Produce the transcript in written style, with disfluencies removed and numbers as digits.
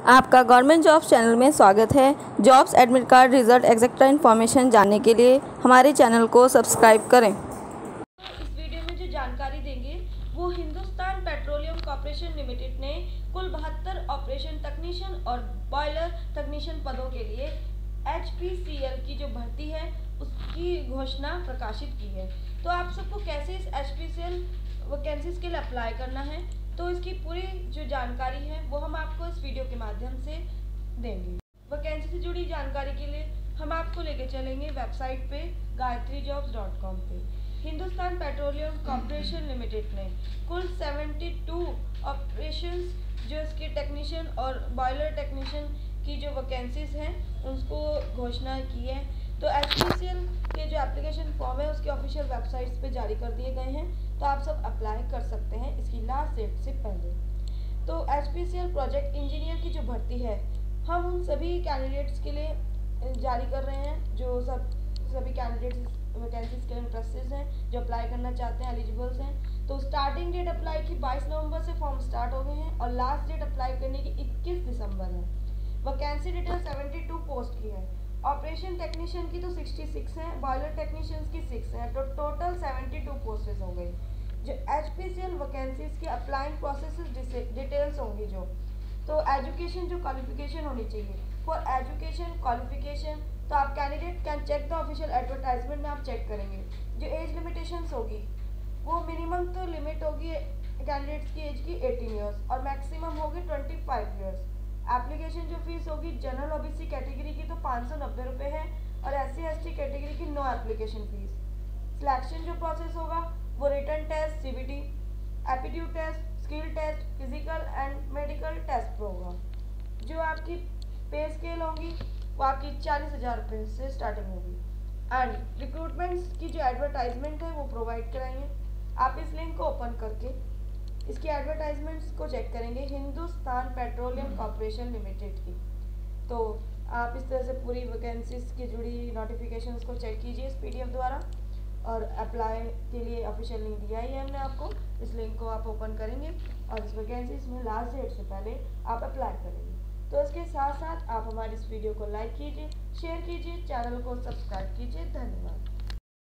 आपका government jobs channel में स्वागत है। Jobs admit card result etcetera information जानने के लिए हमारे चैनल को सब्सक्राइब करें। इस वीडियो में जो जानकारी देंगे वो हिंदुस्तान पेट्रोलियम कॉर्पोरेशन लिमिटेड ने कुल 72 ऑपरेशन तकनीशियन और बॉयलर तकनीशियन पदों के लिए HPCL की जो भर्ती है उसकी घोषणा प्रकाशित की है। तो आप सबको कैसे इस HPCL वैकेंसीज के लिए अप्लाई करना है, तो इसकी पूरी जो जानकारी है वो हम आपको इस वीडियो के माध्यम से देंगे। वैकेंसी से जुड़ी जानकारी के लिए हम आपको लेके चलेंगे वेबसाइट पे gayatriyjobs.com पे। हिंदुस्तान पेट्रोलियम कॉर्पोरेशन लिमिटेड ने कुल 72 ऑपरेशंस जो इसके टेक्नीशियन और बॉयलर टेक्नीशियन की जो वैकेंसीज हैं उसको घोषणा की है। तो HPCL के जो एप्लीकेशन फॉर्म है उसके ऑफिशियल वेबसाइट्स पे जारी कर दिए गए हैं, तो आप सब अप्लाई कर सकते हैं इसकी लास्ट डेट से पहले। तो HPCL प्रोजेक्ट इंजीनियर की जो भर्ती है हम उन सभी कैंडिडेट्स के लिए जारी कर रहे हैं जो सभी कैंडिडेट्स वैकेंसीज के लिए इंटरेस्टेड हैं, जो अप्लाई करना चाहते हैं, एलिजिबल्स हैं। तो स्टार्टिंग डेट अप्लाई की 22 नवंबर से फॉर्म स्टार्ट हो गए हैं और लास्ट डेट अप्लाई करने की 21 दिसंबर है। वैकेंसी डिटेल 72 पोस्ट की है। ऑपरेशन टेक्नीशियन की तो 66 है, बॉयलर टेक्नीशियंस की 6 है, तो टोटल 72 पोस्टेज हो गई। जो HPCL वैकेंसीज के अप्लाइंग प्रोसेस डिटेल्स होंगी तो एजुकेशन जो क्वालिफिकेशन होनी चाहिए फॉर एजुकेशन क्वालिफिकेशन, तो आप candidate can check the official advertisement में आप चेक करेंगे। जो एज लिमिटेशंस होगी वो मिनिमम तो लिमिट होगी कैंडिडेट्स की एज की 18 ईयर्स और मैक्सिमम होगी 25 ईयर्स। एप्लीकेशन जो फीस होगी जनरल OBC कैटेगरी की तो 590 रुपये है और SC ST कैटेगरी की नो एप्लीकेशन फीस। सिलेक्शन जो प्रोसेस होगा वो written test, CBT, aptitude test, skill test, physical and medical test होगा। जो आपकी पे स्केल होगी वो आपकी 40,000 रुपये से स्टार्टिंग होगी। एंड रिक्रूटमेंट्स की जो एडवर्टाइजमेंट है वो प्रोवाइड कराएंगे। आप इस लिंक को ओपन करके इसकी एडवर्टाइजमेंट्स को चेक करेंगे हिंदुस्तान पेट्रोलियम कॉर्पोरेशन लिमिटेड की। तो आप इस तरह से पूरी वैकेंसीज की जुड़ी नोटिफिकेशंस को चेक कीजिए इस PDF द्वारा, और अप्लाई के लिए ऑफिशियल लिंक दिया ही है हमने आपको। इस लिंक को आप ओपन करेंगे और इस वैकेंसीज में लास्ट डेट से पहले आप अप्लाई करेंगे। तो इसके साथ साथ आप हमारे इस वीडियो को लाइक कीजिए, शेयर कीजिए, चैनल को सब्सक्राइब कीजिए। धन्यवाद।